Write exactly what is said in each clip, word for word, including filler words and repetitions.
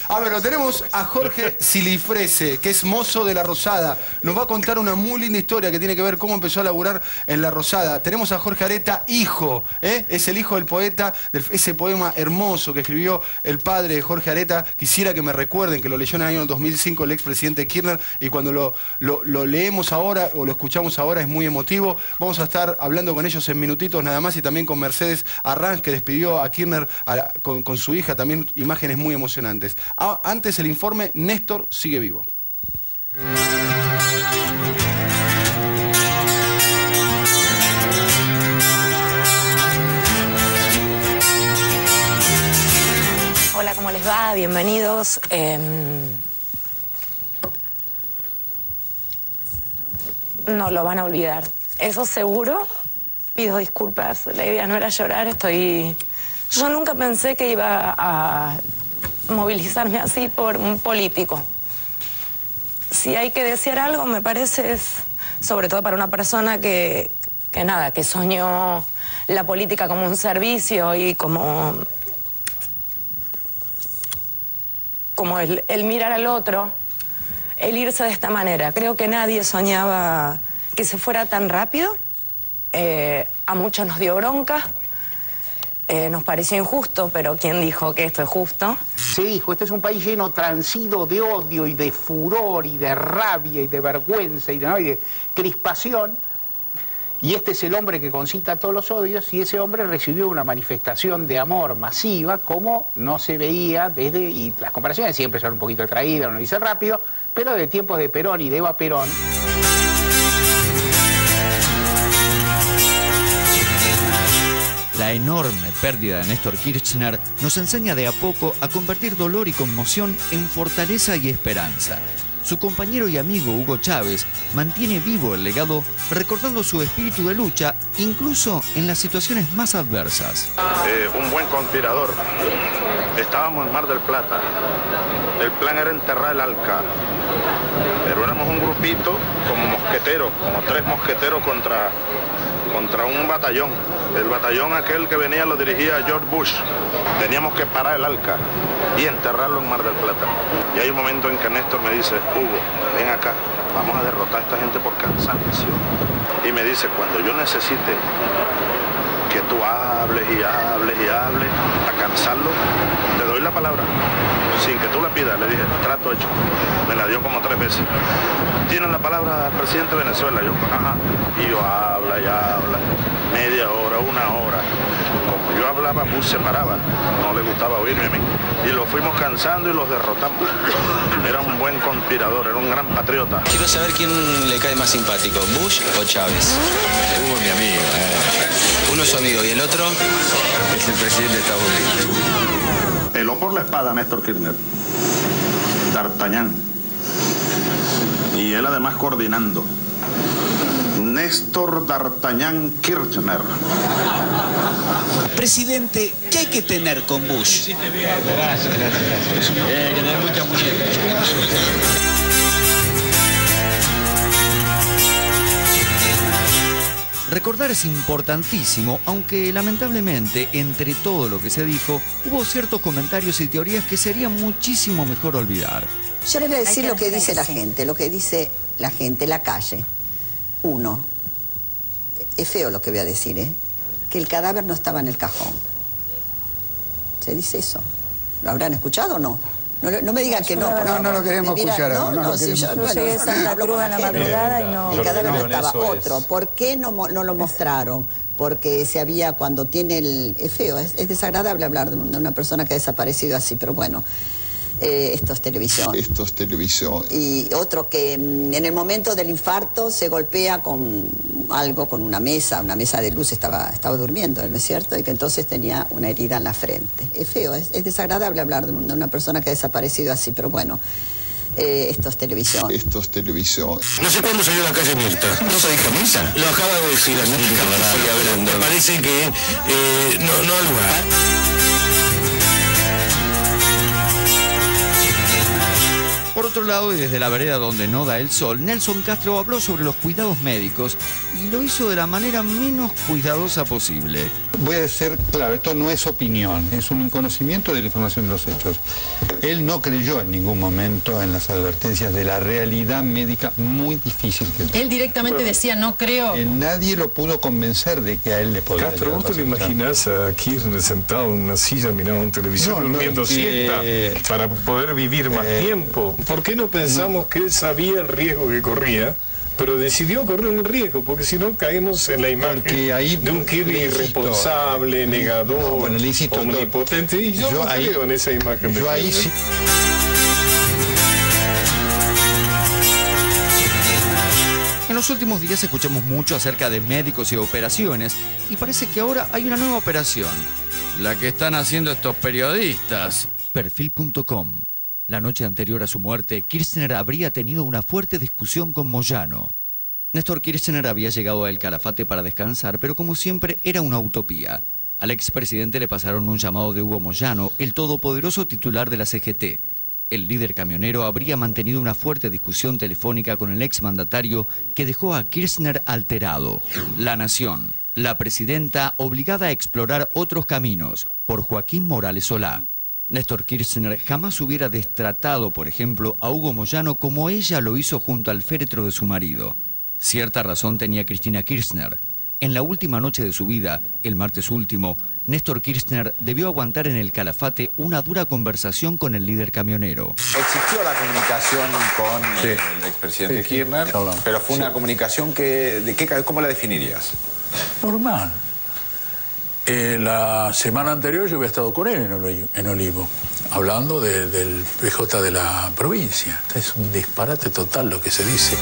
A ver, lo tenemos a Jorge Silifrese, que es mozo de La Rosada. Nos va a contar una muy linda historia que tiene que ver cómo empezó a laburar en La Rosada. Tenemos a Jorge Areta, hijo, ¿eh? Es el hijo del poeta, de ese poema hermoso que escribió el padre de Jorge Areta. Quisiera que me recuerden que lo leyó en el año dos mil cinco el expresidente Kirchner, y cuando lo, lo, lo leemos ahora o lo escuchamos ahora es muy emotivo. Vamos a estar hablando con ellos en minutitos nada más, y también con Mercedes Arranz, que despidió a Kirchner a, con, con su hija, también imágenes muy emocionantes. Ah, antes el informe, Néstor sigue vivo. Hola, ¿cómo les va? Bienvenidos. Eh... No lo van a olvidar, eso seguro. Pido disculpas, la idea no era llorar, estoy... Yo nunca pensé que iba a movilizarme así por un político. Si hay que decir algo, me parece, es, sobre todo para una persona que, que nada, que soñó la política como un servicio y como, como el, el mirar al otro, el irse de esta manera. Creo que nadie soñaba que se fuera tan rápido. Eh, a muchos nos dio bronca. Eh, nos pareció injusto, pero ¿quién dijo que esto es justo? Se dijo, este es un país lleno, transido de odio y de furor y de rabia y de vergüenza y de, ¿no? y de crispación. Y este es el hombre que concita todos los odios, y ese hombre recibió una manifestación de amor masiva como no se veía desde, y las comparaciones siempre son un poquito traídas, uno dice rápido, pero de tiempos de Perón y de Eva Perón. La enorme pérdida de Néstor Kirchner nos enseña de a poco a convertir dolor y conmoción en fortaleza y esperanza. Su compañero y amigo Hugo Chávez mantiene vivo el legado, recordando su espíritu de lucha, incluso en las situaciones más adversas. Eh, un buen conspirador. Estábamos en Mar del Plata. El plan era enterrar el Alca. Pero éramos un grupito como mosqueteros, como tres mosqueteros contra, contra un batallón. El batallón aquel que venía lo dirigía George Bush. Teníamos que parar el Alca y enterrarlo en Mar del Plata. Y hay un momento en que Néstor me dice, Hugo, ven acá, vamos a derrotar a esta gente por cansancio. Y me dice, cuando yo necesite que tú hables y hables y hables, a cansarlo, te doy la palabra, sin que tú la pidas. Le dije, trato hecho. Me la dio como tres veces. ¿Tienen la palabra del presidente de Venezuela? Yo, ajá. Y yo habla y habla, media hora, una hora. Como yo hablaba, Bush se paraba, no le gustaba oírme a mí. Y lo fuimos cansando y los derrotamos. Era un buen conspirador, era un gran patriota. Quiero saber quién le cae más simpático, Bush o Chávez. Hugo es mi amigo. Eh. Uno es su amigo y el otro es el presidente de Estados Unidos. Peló por la espada Néstor Kirchner, D'Artagnan, y él además coordinando. Néstor D'Artagnan Kirchner. Presidente, ¿qué hay que tener con Bush? Gracias, gracias, gracias. Hay que tener mucha muñeca. Recordar es importantísimo, aunque lamentablemente, entre todo lo que se dijo, hubo ciertos comentarios y teorías que sería muchísimo mejor olvidar. Yo les voy a decir lo que dice la gente, lo que dice la gente, la calle. Uno, es feo lo que voy a decir, ¿eh? Que el cadáver no estaba en el cajón. Se dice eso. ¿Lo habrán escuchado o no? No, no me digan que no. No, no, no lo queremos Mira, escuchar. No, no, no, no si yo, yo llegué a Santa Cruz a la madrugada y no... El cadáver no no, estaba. eso Otro, es. ¿por qué no, no lo mostraron? Porque se había, cuando tiene el... Es feo, es, es desagradable hablar de una persona que ha desaparecido así, pero bueno... Eh, esto es televisión. Esto es televisión. Y otro que mm, en el momento del infarto se golpea con algo, con una mesa, una mesa de luz, estaba, estaba durmiendo, ¿no es cierto? Y que entonces tenía una herida en la frente. Es feo, es, es desagradable hablar de una persona que ha desaparecido así, pero bueno, eh, esto es televisión. Esto es televisión. No sé cuándo salió la calle Mirta. ¿No se dijo Mirta? Lo acaba de decir la señora. Me parece que eh, no, no al lugar. Por otro lado, y desde la vereda donde no da el sol, Nelson Castro habló sobre los cuidados médicos y lo hizo de la manera menos cuidadosa posible. Voy a ser claro, esto no es opinión, es un conocimiento de la información de los hechos. Él no creyó en ningún momento en las advertencias de la realidad médica muy difícil que Él directamente bueno, decía, no creo. Eh, nadie lo pudo convencer de que a él le podía. Castro, ¿vos te lo imaginás a Kirchner sentado en una silla mirando un televisor, no, durmiendo no, siesta, eh, para poder vivir más eh, tiempo? ¿Por qué no pensamos no. que él sabía el riesgo que corría, pero decidió correr el riesgo? Porque si no caemos en la imagen ahí, de un Kirchner irresponsable, eh, negador, no, bueno, insisto, omnipotente, y yo, yo no ahí, creo en esa imagen. Yo de ahí sí. En los últimos días escuchamos mucho acerca de médicos y operaciones, y parece que ahora hay una nueva operación, la que están haciendo estos periodistas. Perfil punto com. La noche anterior a su muerte, Kirchner habría tenido una fuerte discusión con Moyano. Néstor Kirchner había llegado a El Calafate para descansar, pero como siempre era una utopía. Al expresidente le pasaron un llamado de Hugo Moyano, el todopoderoso titular de la C G T. El líder camionero habría mantenido una fuerte discusión telefónica con el exmandatario que dejó a Kirchner alterado. La Nación. La presidenta obligada a explorar otros caminos, por Joaquín Morales Solá. Néstor Kirchner jamás hubiera destratado, por ejemplo, a Hugo Moyano como ella lo hizo junto al féretro de su marido. Cierta razón tenía Cristina Kirchner. En la última noche de su vida, el martes último, Néstor Kirchner debió aguantar en El Calafate una dura conversación con el líder camionero. Existió la comunicación con sí. el expresidente sí, Kirchner, sí. pero fue una sí. comunicación que, de qué, ¿cómo la definirías? Normal. Eh, la semana anterior yo había estado con él en Olivo, en Olivo hablando de, del P J de la provincia. Es un disparate total lo que se dice.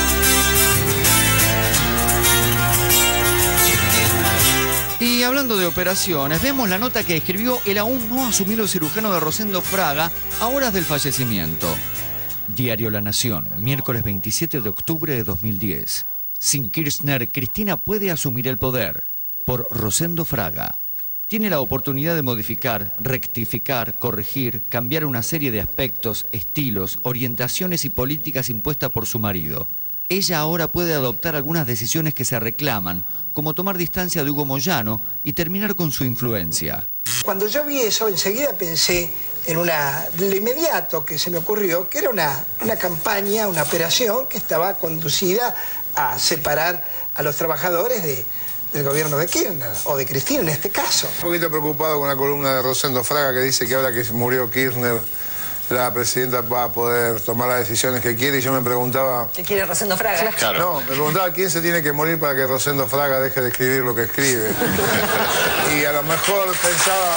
Y hablando de operaciones, vemos la nota que escribió el aún no asumido cirujano de Rosendo Fraga a horas del fallecimiento. Diario La Nación, miércoles veintisiete de octubre de dos mil diez. Sin Kirchner, Cristina puede asumir el poder. Por Rosendo Fraga. Tiene la oportunidad de modificar, rectificar, corregir, cambiar una serie de aspectos, estilos, orientaciones y políticas impuestas por su marido. Ella ahora puede adoptar algunas decisiones que se reclaman, como tomar distancia de Hugo Moyano y terminar con su influencia. Cuando yo vi eso, enseguida pensé en una, lo inmediato que se me ocurrió, que era una, una campaña, una operación que estaba conducida a separar a los trabajadores de, del gobierno de Kirchner, o de Cristina en este caso. Un poquito preocupado con la columna de Rosendo Fraga que dice que ahora que murió Kirchner, la presidenta va a poder tomar las decisiones que quiere, y yo me preguntaba... ¿Qué quiere Rosendo Fraga? Claro. No, me preguntaba quién se tiene que morir para que Rosendo Fraga deje de escribir lo que escribe. Y a lo mejor pensaba...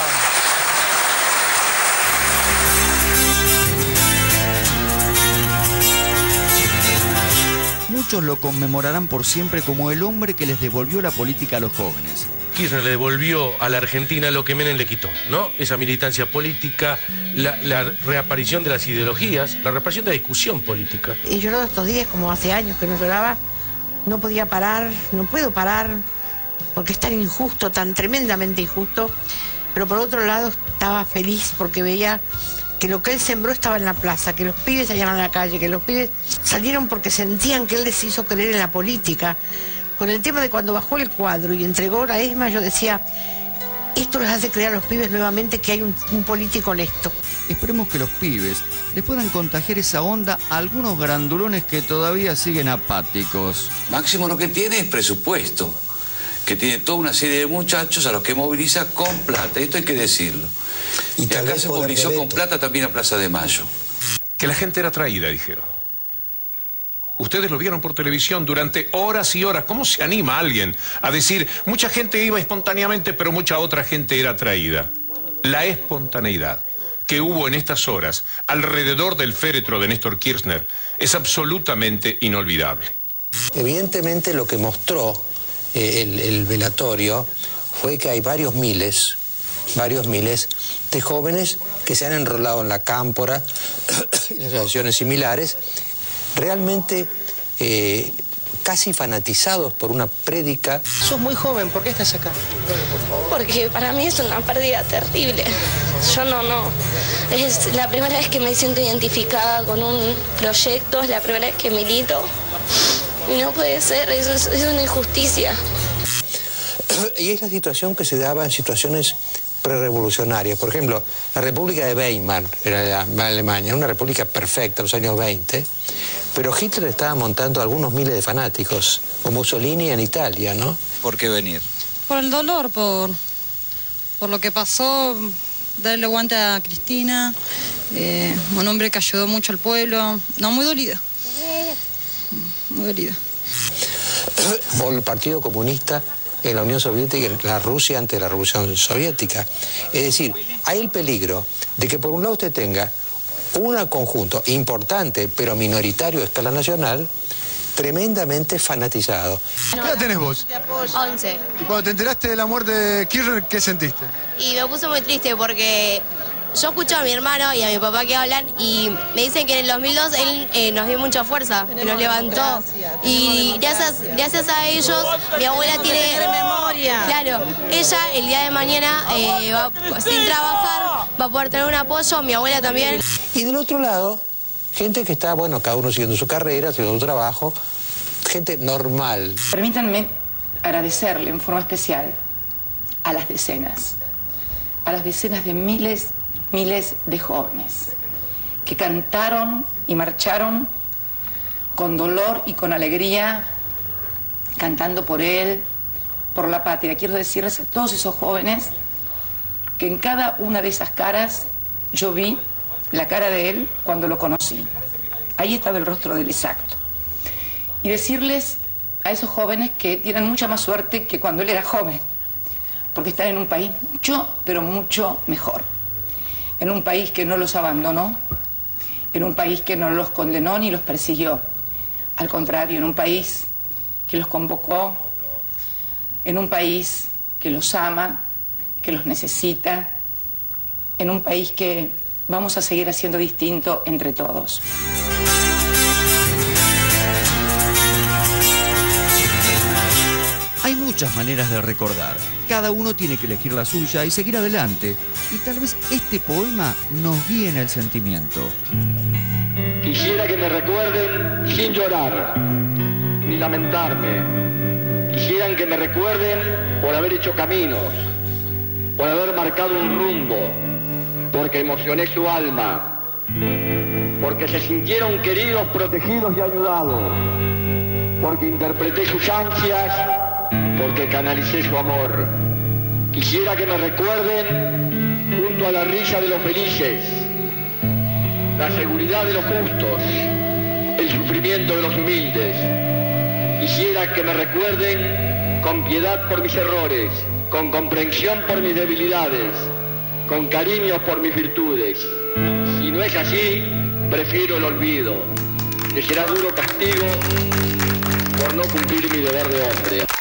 Muchos lo conmemorarán por siempre como el hombre que les devolvió la política a los jóvenes. Kirchner le devolvió a la Argentina lo que Menem le quitó, ¿no? Esa militancia política, la, la reaparición de las ideologías, la reaparición de la discusión política. He llorado estos días como hace años que no lloraba, no podía parar, no puedo parar, porque es tan injusto, tan tremendamente injusto, pero por otro lado estaba feliz porque veía que lo que él sembró estaba en la plaza, que los pibes salían a la calle, que los pibes salieron porque sentían que él les hizo creer en la política. Con el tema de cuando bajó el cuadro y entregó la ESMA, yo decía, esto les hace creer a los pibes nuevamente que hay un, un político honesto. Esperemos que los pibes les puedan contagiar esa onda a algunos grandulones que todavía siguen apáticos. Máximo lo que tiene es presupuesto, que tiene toda una serie de muchachos a los que moviliza con plata, esto hay que decirlo. Y, y acá se movilizó con plata también a Plaza de Mayo. Que la gente era traída, dijeron. Ustedes lo vieron por televisión durante horas y horas. ¿Cómo se anima alguien a decir, mucha gente iba espontáneamente, pero mucha otra gente era atraída? La espontaneidad que hubo en estas horas alrededor del féretro de Néstor Kirchner es absolutamente inolvidable. Evidentemente lo que mostró eh, el, el velatorio fue que hay varios miles, varios miles de jóvenes que se han enrolado en la Cámpora y las asociaciones similares, realmente eh, casi fanatizados por una prédica. Sos muy joven, ¿por qué estás acá? Porque para mí es una pérdida terrible. Yo no, no. Es la primera vez que me siento identificada con un proyecto, es la primera vez que milito. Y no puede ser, eso es, es una injusticia. Y es la situación que se daba en situaciones prerevolucionarias. Por ejemplo, la República de Weimar, era Alemania, una república perfecta en los años veinte, pero Hitler estaba montando algunos miles de fanáticos, o Mussolini en Italia, ¿no? ¿Por qué venir? Por el dolor, por, por lo que pasó, darle guante a Cristina, eh, un hombre que ayudó mucho al pueblo. No, muy dolida. Muy dolida. O el Partido Comunista en la Unión Soviética, en la Rusia antes de la Revolución Soviética. Es decir, hay el peligro de que por un lado usted tenga un conjunto importante, pero minoritario a escala nacional, tremendamente fanatizado. ¿Qué edad tenés vos? once. Y cuando te enteraste de la muerte de Kirchner, ¿qué sentiste? Y me puse muy triste porque yo escucho a mi hermano y a mi papá que hablan y me dicen que en el dos mil dos él eh, nos dio mucha fuerza, que nos levantó. Y gracias, gracias a ellos, mi abuela tiene memoria. Claro, ella el día de mañana eh, va, sin trabajar va a poder tener un apoyo, mi abuela también. Y del otro lado, gente que está, bueno, cada uno siguiendo su carrera, haciendo su trabajo, gente normal. Permítanme agradecerle en forma especial a las decenas, a las decenas de miles y miles de jóvenes que cantaron y marcharon con dolor y con alegría, cantando por él, por la patria. Quiero decirles a todos esos jóvenes que en cada una de esas caras yo vi la cara de él cuando lo conocí. Ahí estaba el rostro del exacto. Y decirles a esos jóvenes que tienen mucha más suerte que cuando él era joven, porque están en un país mucho, pero mucho mejor. En un país que no los abandonó, en un país que no los condenó ni los persiguió. Al contrario, en un país que los convocó, en un país que los ama, que los necesita, en un país que vamos a seguir haciendo distinto entre todos. Hay muchas maneras de recordar. Cada uno tiene que elegir la suya y seguir adelante. Y tal vez este poema nos guíe en el sentimiento. Quisiera que me recuerden sin llorar, ni lamentarme. Quisieran que me recuerden por haber hecho caminos, por haber marcado un rumbo, porque emocioné su alma, porque se sintieron queridos, protegidos y ayudados, porque interpreté sus ansias, porque canalicé su amor. Quisiera que me recuerden junto a la risa de los felices, la seguridad de los justos, el sufrimiento de los humildes. Quisiera que me recuerden con piedad por mis errores, con comprensión por mis debilidades, con cariño por mis virtudes. Si no es así, prefiero el olvido, que será duro castigo por no cumplir mi deber de hombre.